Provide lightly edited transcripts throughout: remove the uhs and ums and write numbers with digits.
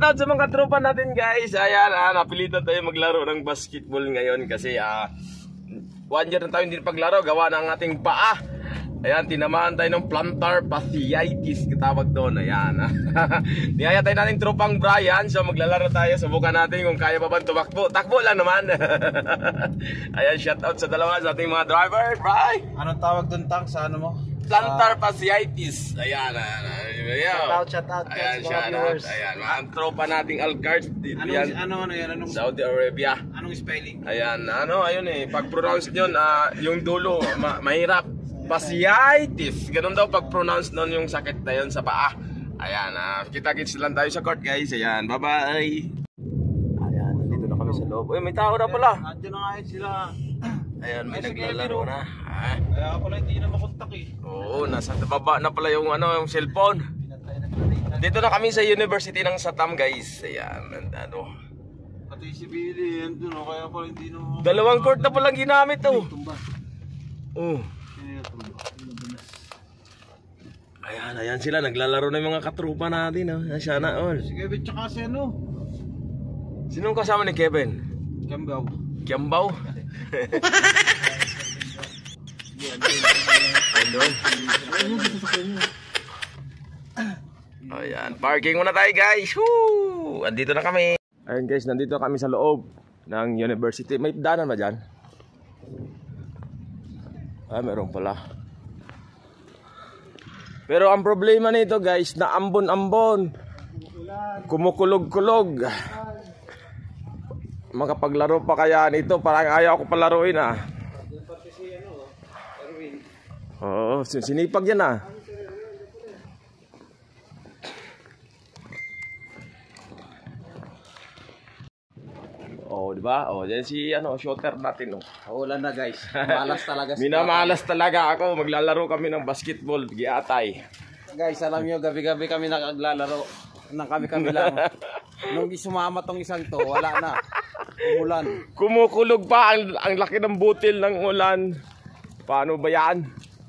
shoutout sa mga tropa natin guys. Ayan, napilitan tayo maglaro ng basketball ngayon kasi 1 year na tayo hindi paglaro, gawa ng ating paa. Ayan, tinamaan tayo ng plantar fasciitis, katawag doon. Ayan, niyaya tayo nating tropang Brian. So maglalaro tayo, subukan natin kung kaya pa ba tumakbo. Takbo lang naman. Ayan, shoutout sa dalawa sa ating mga driver. Bye! Anong tawag doon, Tang, sa ano mo? Plantar fasciitis. Ayan, Shoutout. Ayan, shoutout. Ayan, mga tropa nating Alcards. Ano yan? Saudi Arabia. Anong spelling? Ayan, ayun pag-pronounce nyon, yung dulo, mahirap. Fasciitis. Ganun daw pag-pronounce nun yung sakit na yun sa paa. Ayan, kita-kits lang tayo sa court guys. Ayan, bye-bye. Ayan, nandito na kami sa loob. Uy, may tao na pala. Andiyan na nga sila. Ayan, may naglalaro na. Kaya pala hindi na makontak eh. Oo, nasa baba na pala yung yung cellphone. Dito na kami sa University ng Satam guys. Ayan, Pati si Billy, yan doon, kaya pala hindi na... 2 court na palang ginamit oh. Oh. Ayan sila, naglalaro na yung mga katrupa natin Sana all. Si Kevin tsaka si ano? Sinong kasama ni Kevin? Kiambaw. Kiambaw? Ayan, parking muna tayo guys. Woo! Andito na kami. Ayan guys, nandito kami sa loob ng university. May daanan ba dyan? Meron pala. Pero ang problema nito guys, na ambon-ambon, kumukulog-kulog. Makapaglaro pa kaya nito, parang ayaw ko palaruin Oo, sinipag yan Oh, di ba? Oh, yan si shooter natin Ulan na guys. Malas talaga. Minamalas talaga ako. Maglalaro kami ng basketball, giatay. Guys, alam niyo gabi-gabi kami naglalaro. Nang kami lang. Nung sumama tong isang to, wala na. Umulan. Kumukulog pa ang laki ng butil ng ulan. Paano ba yan?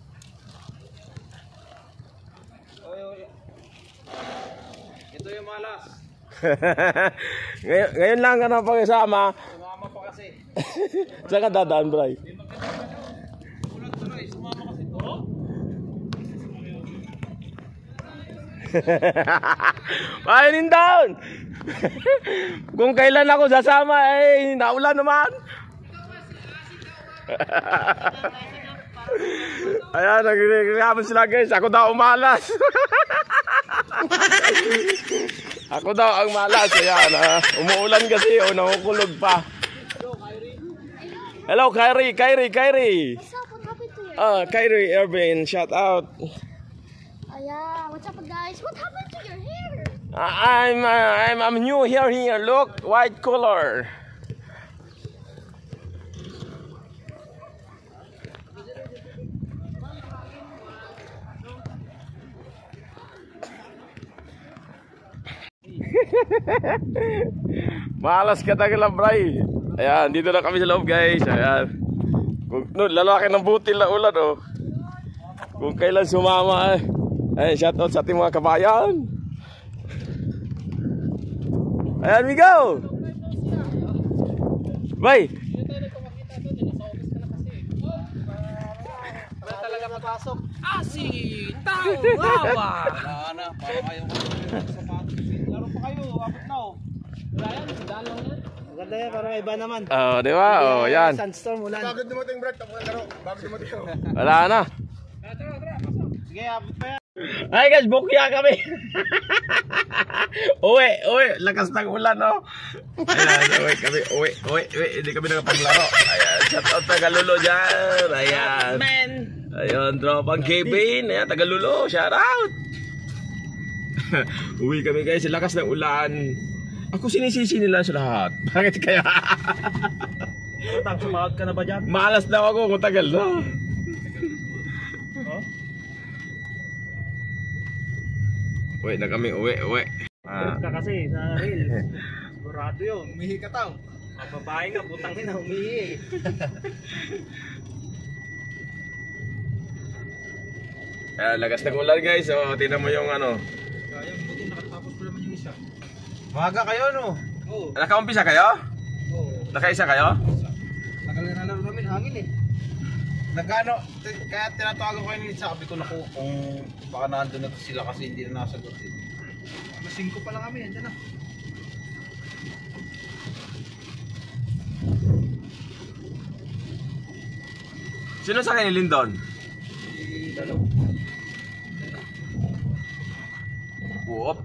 Ito yung malas. ngayon lang ka na pakisama. Sumama pa kasi. Saan ka dadaan, Bray? Tuloy, sumama kasi to. Painin down. Kung kailan ako sasama naulan naman. Ayan, nagkakaman sila guys. Ako daw umalas. Ako daw ang malas. Ayan, umuulan kasi nakukulog pa. Hello, Kyrie. What's up? What happened to you? Kyrie Irvin, shout out. Yeah, what's up guys? What happened to your hair? I'm new here. Look, white color. Malas ka talaga, Bray. Ayan, dito na kami sa loob, guys. Ayan. Lalaki ng butil na ulan, Kung kailan sumama, Ayan, shoutout sa ating mga kabayan. Ayan, we go! Bye! Wala talaga mapasok. Asin! Tawa! Wala na, parang ayaw ko sa sapatos. Laro pa kayo, abot na Brian, sandaan lang yan. Maganda yan, parang iba naman. Di ba? Yan. Sandstorm, ulan. Bagod dumating Brad, tapos laro. Bagod dumating. Wala na. Sige, abot pa yan. Ay guys, bukya kami. Uwi, lakas ng ulan, Ayan, uwi kami, uwi, hindi kami nakapaglaro. Ayan, shoutout Tagalulo dyan. Ayan. Man! Ayun, tropang Kevin. Ayan, Tagalulo, shoutout. Uwi kami guys, lakas ng ulan. Ako sinisisi nila sa lahat. Bakit kaya? Tang, sumahod ka na ba dyan? Malas daw ako kung tagal, Uwi na kami, uwi. Ka kasi sa reel. Sigurado yun. Umihi ka tao. Ang babae nga, butang ina, umihi. Lagas ng ulan guys, tingnan mo yung Kaya, buti nakatapos ko naman yung isa. Maga kayo, no? Oo. Nakaumpisa kayo? Oo. Nakaisa kayo? Tagal na nalaro namin, hangin eh. Nagano, kaya tinatawagan ko kayo ni sabi ko naku kung baka nandun na sila kasi hindi na nasagot eh. Mas 5 pa lang kami, andyan na. Sino sa kayo ni Lindon? Whoop.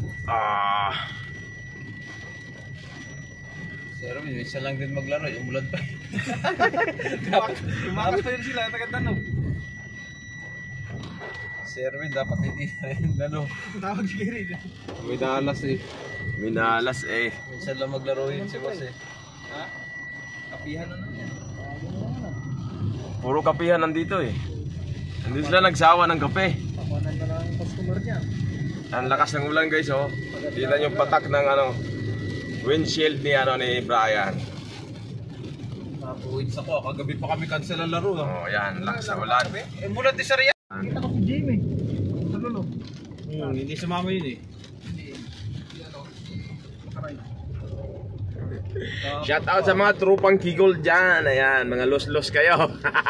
Sir, minsan lang din maglaro, yung umulan pa. Tumakas pa yun sila, taga-tanong. Sir, dapat hindi na rin ano. Tawag si Gary. May dalas eh. Minalas eh. Minsan lang maglaro yun si boss eh. Ha? Kapihan na naman yan. Puro kapihan nandito eh. Hindi sila nagsawa ng kape. Pakuanan na lang ang customer niya. Ang lakas ng ulan guys oh. Kita yung patak ng windshield ni ni Brian. Napuwits ako, kagabi pa kami cancel ang laro. Oh, yan, lakas ng ulan. Eh, mulan din sa riyan. Kita ko si Jamie. Sa lolo. Hindi sumama yun eh. Shout out sa mga trupang Kigol dyan. Ayan, mga los-los kayo.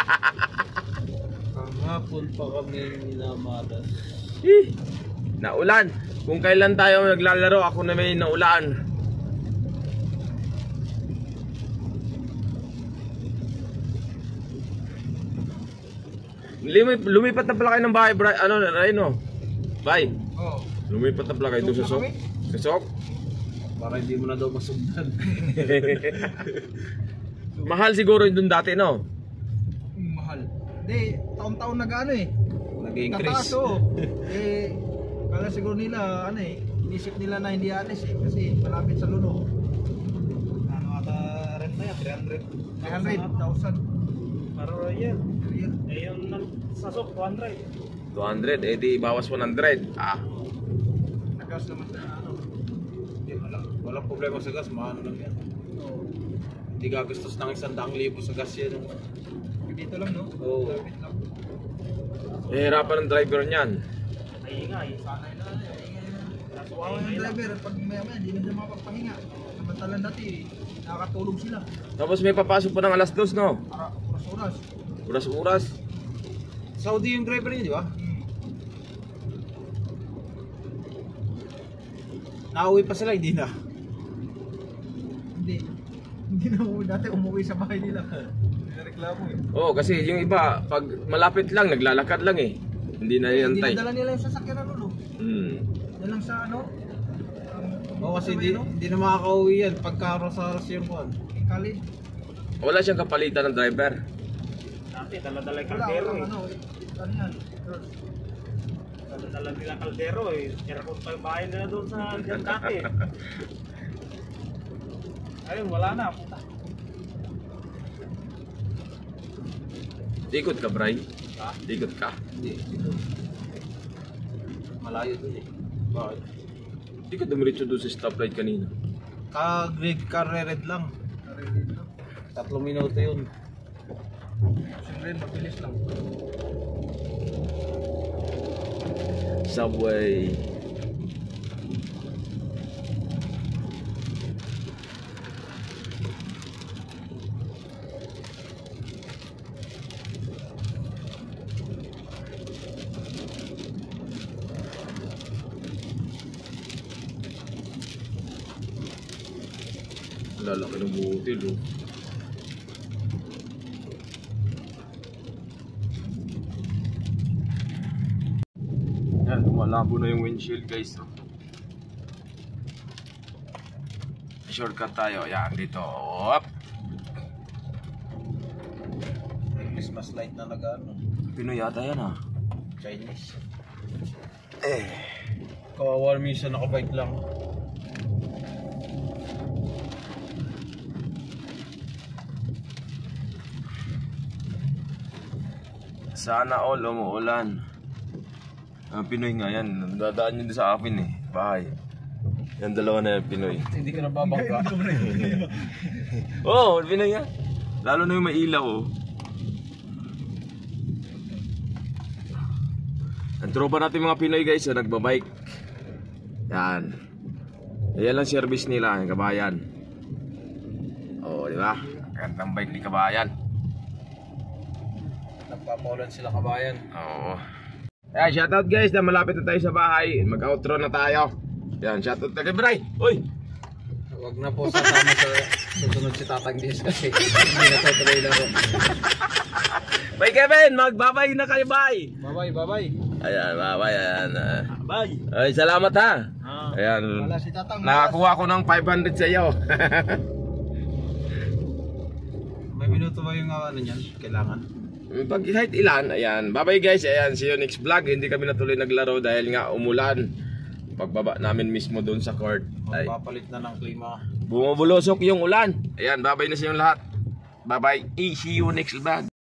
Ang hapon pa kami minamadas. Naulan. Kung kailan tayo naglalaro, ako na may naulan. Lumipat na pala kayo ng bahay, Rhino? Bay, Oo. lumipat na pala kayo doon sa Sok? Sa Sok? Para hindi mo na daw masugdan. Mahal siguro yun doon dati, no? Mahal. Hindi, taon-taon nag-ano eh. Nag-increase. Tataas oo. Eh, kala siguro nila, ano eh, inisip nila na hindi alis eh. Kasi malapit sa luno. Ano ata rent na yan? 300,000. Para royal. Eh yung sa Sok, 200. 200, eh di bawas 100. Nagas naman sa ano. Walang problema sa gas, maano lang yan. Oo. Hindi gagastos ng 100,000 sa gas yan. Dito lang, no? Oo. Lapit lang. Hihirapan ng driver niyan. Sanay na. Kawawa yung driver, pag maya-maya, hindi na sila makapagpahinga. Samantalang dati, nakakatulog sila. Tapos may papasok pa ng alas 2, no? Para oras-oras. Oras-oras. Saudi yung driver niya, di ba? Nauwi pa sila, hindi na. Hindi. Hindi na umuwi. Dati umuwi sa bahay nila. Hindi na reklamo eh. Oo, kasi yung iba, pag malapit lang, naglalakad lang eh. Hindi na Hindi yantay. na dala nila yung sasakyan na lolo. Yan lang sa ano. Oo, kasi hindi na makakauwi yan pagka Rosarcio ko. Kalid. Wala siyang kapalitan ng driver. Dati, dala-dala yung kaldero eh. Ano yan? Dala-dala nila kaldero eh. Aircon pa yung bahay nila doon sa dyan dati. Ayun, wala na. Puta. Ikot ka, Bray. Ha? Ikot ka. Hindi. Malayo dun eh. Bakit? Hindi ka dumiretso doon sa stoplight kanina. Ka-red lang. 3 minuto yun. Siyempre, mabilis lang. Subway. Lalaki ng butil, oh. Yan, malabo na yung windshield, guys, oh. Shortcut tayo. Yan, dito. Up. May Christmas light na nag-ano. Pinoy yata yan, ah. Chinese. Kawawa minsan nakabike lang. Sana all umuulan. Pinoy nga yan. Dadaan yun sa akin eh. Bahay. Yan dalawa na yan, Pinoy. Hindi ka nababangga. Oo, Pinoy yan. Lalo na yung may ilaw, oh. Ang tropa natin mga Pinoy, guys, nagbabike. Yan. Ayan lang service nila, yung kabayan. Oo, di ba? Gandang bike ni kabayan. Nagpapaulan sila kabayan. Oo. Ayan, shoutout guys, na malapit na tayo sa bahay. Mag-outro na tayo. Ayan, shoutout na kay Bray. Uy! Huwag na po sasama sa susunod si Tatang Dis kasi hindi na tutuloy laro. Bye Kevin, magbabay na kayo, bye! Bye-bye. Ayan, bye-bye. Ayan. Bye. Ay, salamat ha. Ayan. Wala si Tatang. Nakakuha ko ng 500 sa iyo. May minuto ba yung ano niyan? Kailangan. Pag kahit ilan, ayan. Bye-bye guys. Ayan, see you next vlog. Hindi kami natuloy naglaro dahil nga umulan. Pagbaba namin mismo doon sa court. Ay, Papalit na ng klima. bumubulusok yung ulan. Ayan, bye-bye na sa inyong lahat. Bye-bye. See you next vlog.